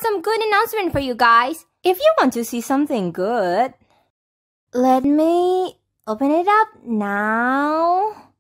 some good announcement for you guys. If you want to see something good, let me open it up now.